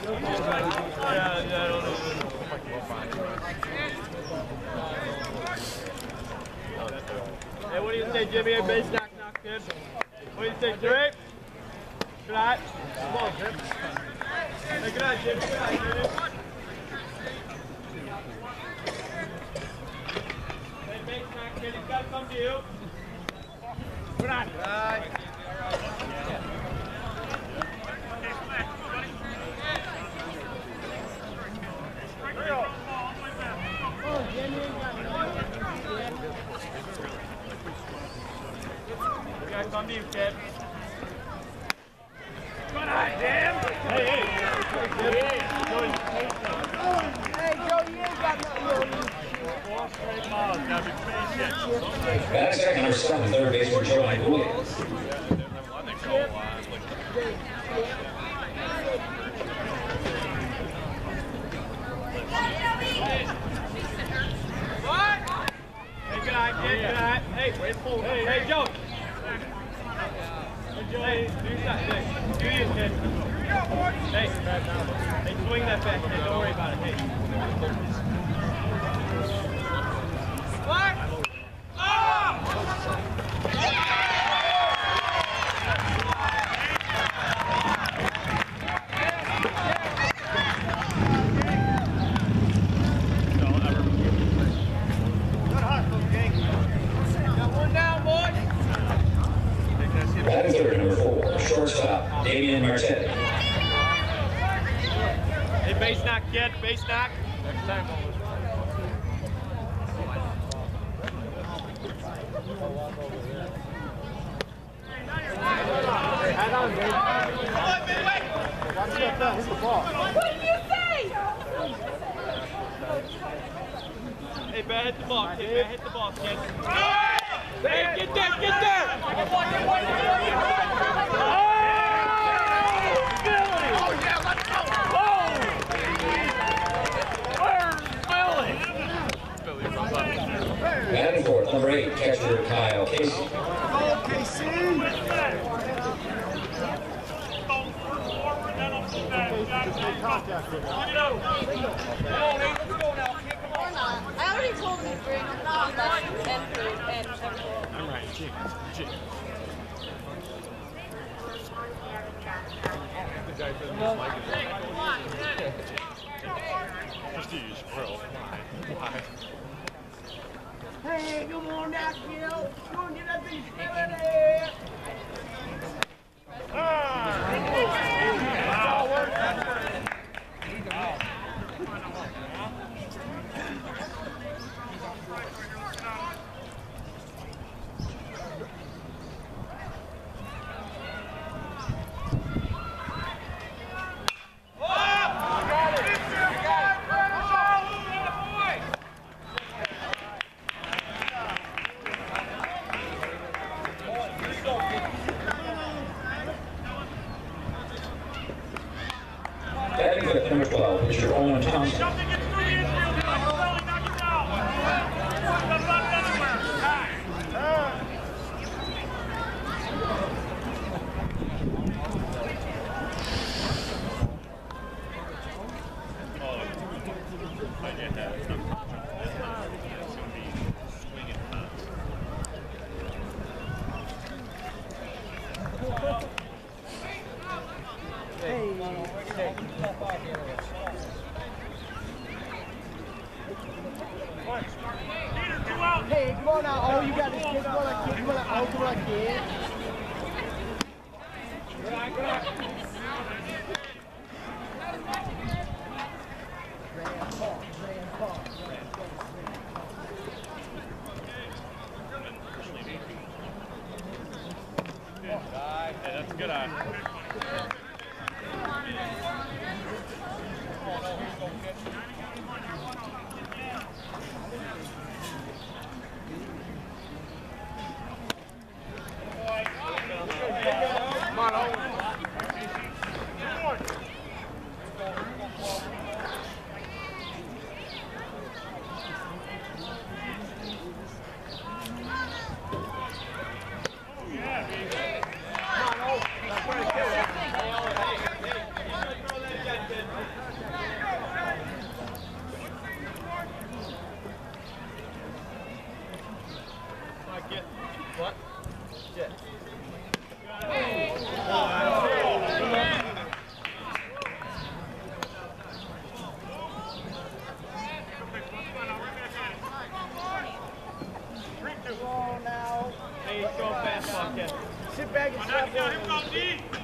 Hey, what do you say, Jimmy? Hey, base knock, kid. What do you say, Drake? Good eye. Come on, Jim. Hey, good eye, Jimmy. Good eye, Jimmy. Hey, base knock, kid. He's got to come to you. Good eye. Good eye. We gotta come to you, kid. Good eye, damn! Hey, hey! Hey, Joe, you ain't got nothing on you. Back second, number 7, third baseman Joey Williams. What? Hey, good eye, kid, good eye. Hey, hey, Joe! Hey, Joey, do that thing. Do you, kid. Hey, swing that back, kid. Don't worry about it. Hey. What? Oh! Got one down, boys. Batting third, number 4, shortstop Damian Martetti. Hey, base knock, kid. Base knock. Next time, head on, baby. Watch it up, hit the ball. What did you say? Hey, Bat, hit the ball, kid. Bat, hit the ball, kid. Hey, get there, get there! Oh, Billy! Oh, yeah, let's go! Oh! Where's Billy? Billy runs up. Batting fourth, number 8, catcher Kyle Casey. Oh, KC! I already told him to bring nuts and food and I'm right, chickens. The guy doesn't like it. Prestige, bro. Why? Hey, come on now, kiddo. Come on, get that thing started. Batting fifth, number 12, Mr. Owen Thompson. Hey, come on now. Oh, you got this kid. Come on, kid. Come on, oh, come on, kid. Hey, that's a good eye. Come on, Owen. back and stop.